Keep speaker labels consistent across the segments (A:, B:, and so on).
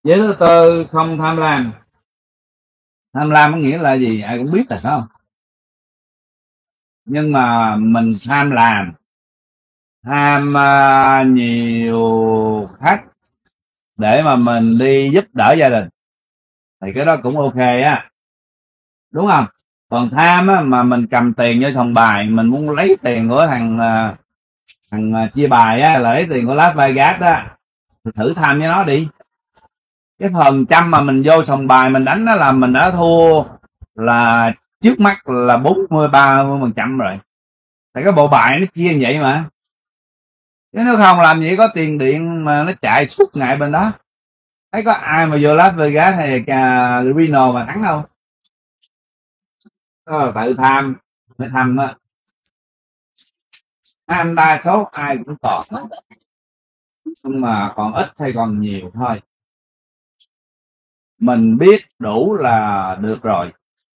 A: Giới thứ tư, không tham lam. Tham lam có nghĩa là gì ai cũng biết là phải không, nhưng mà mình tham làm, tham nhiều khách để mà mình đi giúp đỡ gia đình thì cái đó cũng ok á, đúng không? Còn tham á, mà mình cầm tiền vô sòng bài, mình muốn lấy tiền của thằng chia bài á, lấy tiền của Las Vegas đó, thì thử tham với nó đi. Cái phần trăm mà mình vô sòng bài mình đánh đó là mình đã thua, là trước mắt là 40-30% rồi. Tại cái bộ bài nó chia như vậy mà, chứ nếu không làm gì có tiền điện mà nó chạy suốt ngày bên đó. Thấy có ai mà vô Las Vegas hay Reno mà thắng không? Đó là tự tham. Phải tham á, tham đa số ai cũng còn, nhưng mà còn ít hay còn nhiều thôi. Mình biết đủ là được rồi.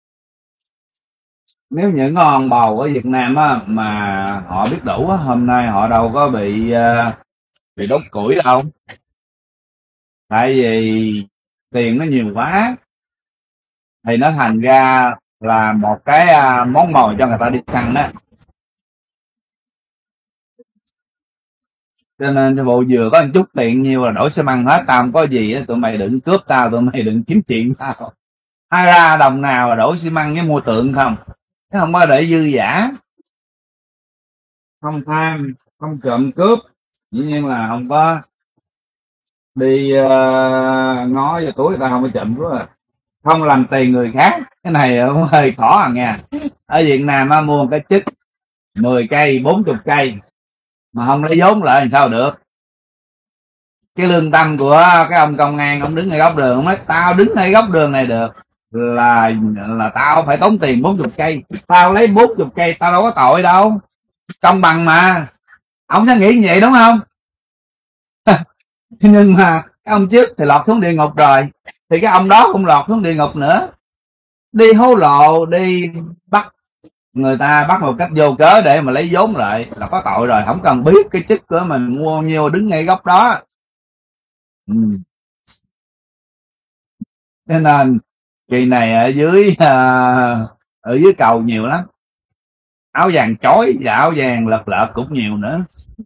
A: Nếu những con bầu ở Việt Nam á mà họ biết đủ á, hôm nay họ đâu có bị đốt củi đâu. Tại vì tiền nó nhiều quá thì nó thành ra là một cái món mồi cho người ta đi săn đó. Cho nên bộ vừa có một chút tiền nhiêu là đổi xe măng hết. Tao không có gì á, tụi mày đừng cướp tao, tụi mày đừng kiếm chuyện tao. Ai ra đồng nào là đổi xi măng với mua tượng không, chứ không có để dư giả. Không tham, không trộm cướp, dĩ nhiên là không có đi ngó vào túi người ta, không có trộm cướp. Không làm tiền người khác, cái này cũng hơi khó à nha. Ở Việt Nam á, mua một cái chức 10 cây 40 cây mà không lấy vốn lại làm sao được. Cái lương tâm của cái ông công an, ông đứng ngay góc đường, ông nói tao đứng ngay góc đường này được là tao phải tốn tiền 40 cây, tao lấy 40 cây tao đâu có tội đâu, công bằng mà. Ông sẽ nghĩ như vậy đúng không? Nhưng mà cái ông trước thì lọt xuống địa ngục rồi, thì cái ông đó cũng lọt xuống địa ngục nữa. Đi hối lộ, đi bắt người ta, bắt một cách vô cớ để mà lấy vốn lại là có tội rồi, không cần biết cái chức của mình mua nhiêu, đứng ngay góc đó. Cho nên kỳ này ở dưới cầu nhiều lắm, áo vàng chói và áo vàng lợp lợp cũng nhiều nữa.